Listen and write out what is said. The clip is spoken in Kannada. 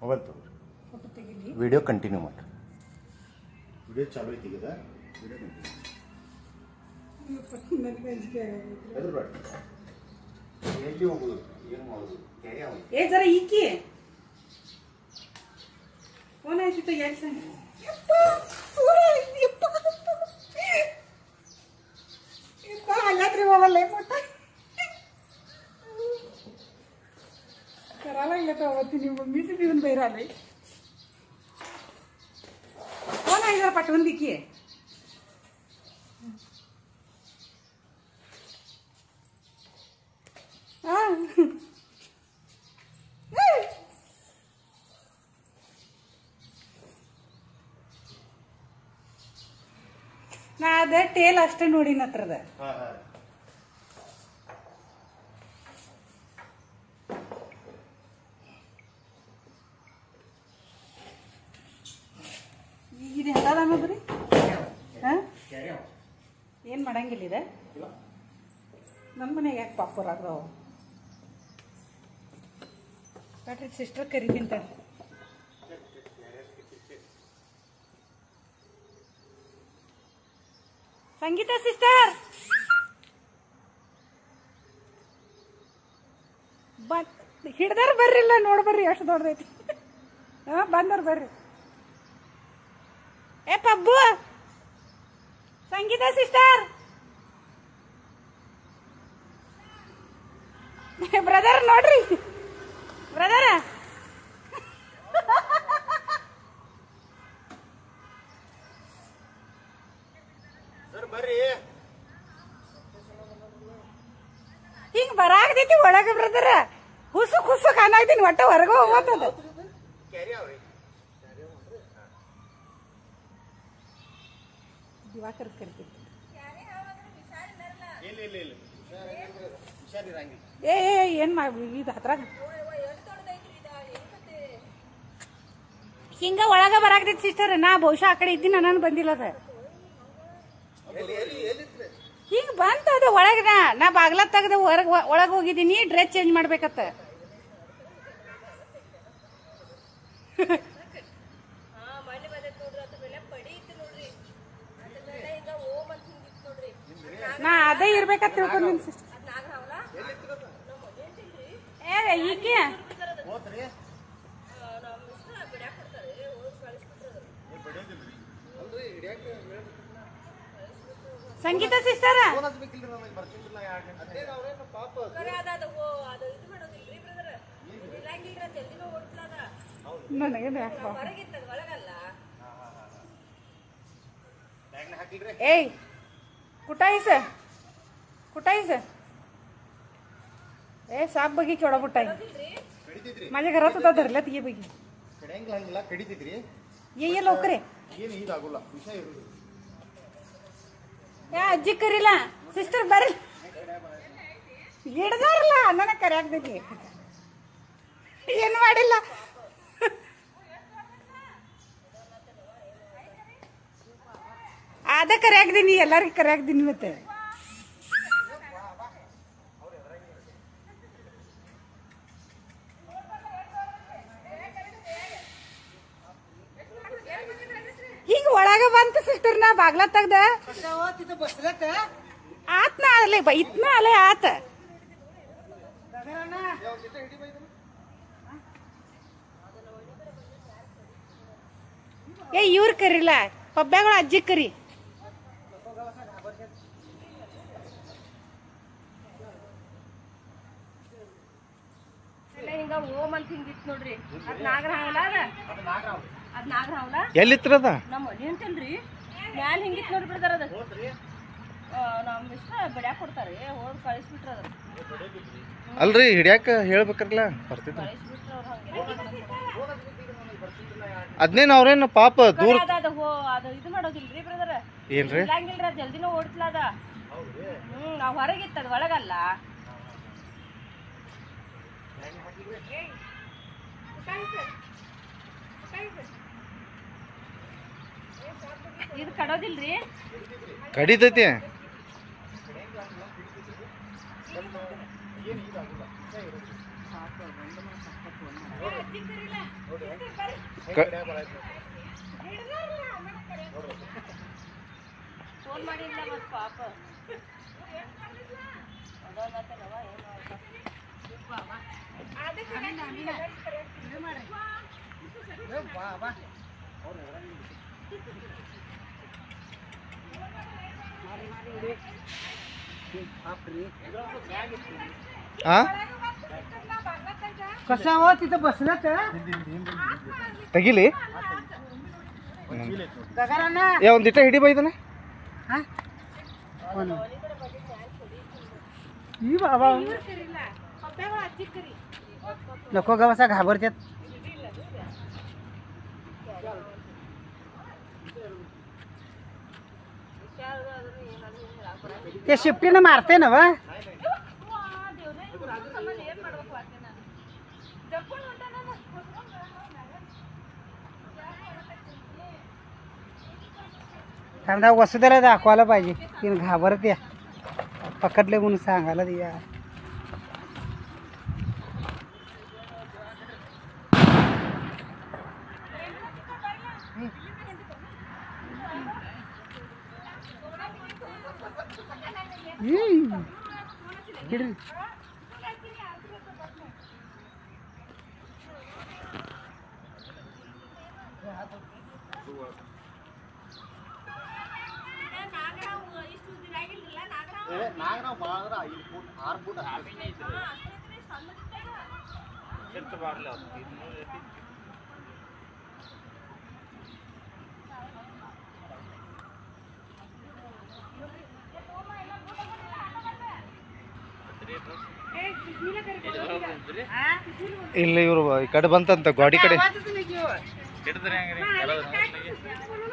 मोबाइल तो वीडियो कंटिन्यू माड वीडियो चालू ಐತಿ ಈಗ वीडियो ಕಂಟಿನ್ಯೂ ನನಗೆ ಅಂಜಿಕೆ ಎದುರು ಬೇಡ ಎಲ್ಲಿ ಹೋಗೋದು ಏನು ಮಾಡೋದು ಕ್ಯಾರಿ ಆಗೋದು ಏ ಜರಾ ಈಕಿ ಫೋನ್ ಆಯ್ತು ಯಾಕೆ ಸಂಗ ಯಪ್ಪ ಸೂರೇ ಯಪ್ಪ ಯಪ್ಪ ಅಲ್ಲಾದ್ರಿ ಹೋಗಲ್ಲ ಮಟ್ಟ करायला लागलं तर आवडती मम्मीच देऊन बाहेर आले कोण आहे जरा पाठवून दे की ನಾ ಅದ ಟೇಲ್ ಅಷ್ಟೇ ನೋಡಿನ ಹತ್ರದ ಇದು ಹೆಂಗದ ಬರೀ ಏನು ಮಾಡಂಗಿಲ್ಲ ಇದೆ ನಮ್ಮ ಮನೆಗೆ ಯಾಕೆ ಪಾಪರ್ ಆಗ್ರವ ಬ್ಯಾಟ್ರಿ ಸಿಸ್ಟರ್ ಕರಿತಿಂತ ಸಂಗೀತ ಸಿಸ್ಟರ್ ಹಿಡ್ದಾರ ಬರ್ರಿಲ್ಲ ನೋಡ್ ಬರ್ರಿ ಎಷ್ಟು ದೊಡ್ಡದೈತಿ ಬಂದರ್ ಬರ್ರಿ ए पब्बू संगीता सिस्टर ब्रदर नोड्री ब्रदर सर ಬರ್ರಿ ಹಿಂಗ ಬರಾಕತೈತಿ ಒಳಗ ಬ್ರದರ್ ಹುಸು ಹುಸು ಕಾಣಾಕತ್ತೀನಿ ಒಟ್ಟ ಹೊರಗೆ ಹೋಗತ್ತದ ಕ್ಯಾರಿ ಅವ್ರಿ दिवाकर करते ಹಿಂಗ ಒಳಗ ಬರಾಕತೈತಿ ಸಿಸ್ಟರ್ ನಾ ಬಹುಶಃ ಆ ಕಡೆ ಇದ್ದೀನಿ ನಾನು ಬಂದಿಲ್ಲ ಅದ ಹಿಂಗ ಬಂತ ಅದ ಒಳಗ ನಾ ಬಾಗ್ಲ ತೆಗ್ದ ಒಳಗ ಹೋಗಿದ್ದೀನಿ ಡ್ರೆಸ್ ಚೇಂಜ್ ಮಾಡ್ಬೇಕತ್ತ ನಾ ಅದೇ ಇರ್ಬೇಕಂತ ತಿಳ್ಕೊಂಡಿ ಈಕೆ ಸಂಗೀತ ಸಿಸ್ಟರ್ ನನಗೆ ಏಯ್ कुठाईस कुठाईस ए साप बघी केवढा कुठाई माझ्या घरात होता धरल्यात ये बघी ये लवकर या अज्जी करीला सिस्टर बरल ಹಿಡ್ದಾರಲ್ಲ ನನ್ನ ಕರೆಯಾಕ್ದಕ್ಕೆ ಏನು ಮಾಡಿಲ್ಲ ಅದ ಕರೆಯಾಕ್ದೀನಿ ಎಲ್ಲರಿಗೂ ಕರೆಯಾಕ್ದೀನಿ ಮತ್ತೆ ಹಿಂಗ ಒಳಗ ಬಂತ ಸಿಸ್ಟರ್ ನಾ ಬಾಗ್ಲ ತೆಗ್ದ ಆತ್ ನಾ ಅಲ್ಲೇ ಇತ್ನ ಅಲ್ಲೇ ಆತ ಏ ಇವ್ರ ಕರಿಲ್ಲ ಪಬ್ಬ್ಯಾಗಳು ಅಜ್ಜಿ ಕರಿ ಹಿಂಗ ಓಮ್ ಅಂತ ಹಿಂಗಿತ್ ನೋಡ್ರಿ ಅದ್ ನಾಗರ ಹಾವಲ ಅದ್ ನಾಗರ ಹಾವಲ ಎಲ್ಲಿತ್ರದ ನಮ್ಮ ಮನಿ ಅಂತೇನ್ರಿ ಮ್ಯಾಲ ಹಿಂಗಿತ್ ನೋಡ್ರಿ ಬಿಡ್ತಾರ ಅದ ನಮ್ ಇಷ್ಟ ಬಡ್ಯಾಕ ಕೊಡ್ತಾರ ಹೋದ್ ಕಳಿಸ್ಬಿಟ್ರ ಅದ ಅಲ್ರಿ ಹಿಡ್ಯಾಕ ಹೇಳ್ಬೇಕ್ರಲ್ಲ ಬರ್ತಿದ್ರ ಅದ್ನೇನ್ ಅವ್ರೇನು ಪಾಪ ದೂರ ಅದು ಇದು ಮಾಡೋದಿಲ್ರಿ ಬ್ರದರ್ ಏನ್ರಿ ಇಲ್ಲಂಗಿಲ್ರಿ ಅದ್ ಜಲ್ದಿನ ಓಡ್ತಲ ಅದ ನಾವ್ ಹೊರಗಿತ್ತದ ಒಳಗಲ್ಲ ಇದು ಕಡೋದಿಲ್ರಿ ಕಡಿತೈತಿ ಫೋನ್ ಮಾಡಿಲ್ಲ ಮತ್ತು ಪಾಪ कसा हो तिथं बसलं तर ತೆಗಿಲಿ ಒಂದಿಟ್ಟ ಹಿಡಿ ಬೈದನ ई बाबा नको ग बसा घाबरतात ते शिफ्टीनं मारते ना वा कांदा वसुदेला दाखवायला पाहिजे तीन घाबरत्या पकडले म्हणून सांगायला द्या ನಾಗರಾವ್ ಬಾಳ 6 ಫೂಟ್ ಇಲ್ಲ ಇವರು ಈ ಕಡೆ ಬಂತಂತ ಗಾಡಿ ಕಡೆ